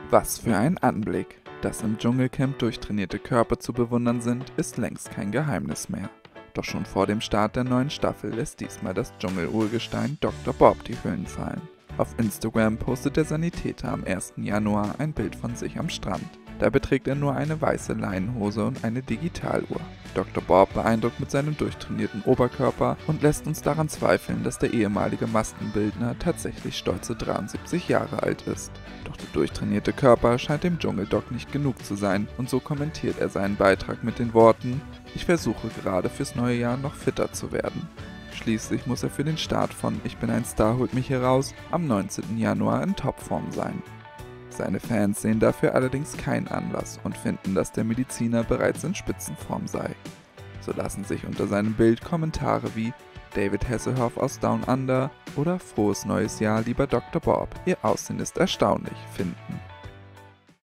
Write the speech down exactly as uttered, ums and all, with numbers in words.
Was für ein Anblick! Dass im Dschungelcamp durchtrainierte Körper zu bewundern sind, ist längst kein Geheimnis mehr. Doch schon vor dem Start der neuen Staffel lässt diesmal das Dschungel-Urgestein Doktor Bob die Hüllen fallen. Auf Instagram postet der Sanitäter am ersten Januar ein Bild von sich am Strand. Dabei trägt er nur eine weiße Leinenhose und eine Digitaluhr. Doktor Bob beeindruckt mit seinem durchtrainierten Oberkörper und lässt uns daran zweifeln, dass der ehemalige Maskenbildner tatsächlich stolze dreiundsiebzig Jahre alt ist. Doch der durchtrainierte Körper scheint dem Dschungeldoc nicht genug zu sein und so kommentiert er seinen Beitrag mit den Worten: „Ich versuche gerade fürs neue Jahr noch fitter zu werden." Schließlich muss er für den Start von Ich bin ein Star, holt mich hier raus am neunzehnten Januar in Topform sein. Seine Fans sehen dafür allerdings keinen Anlass und finden, dass der Mediziner bereits in Spitzenform sei. So lassen sich unter seinem Bild Kommentare wie „David Hasselhoff aus Down Under" oder „Frohes neues Jahr, lieber Doktor Bob, Ihr Aussehen ist erstaunlich" finden.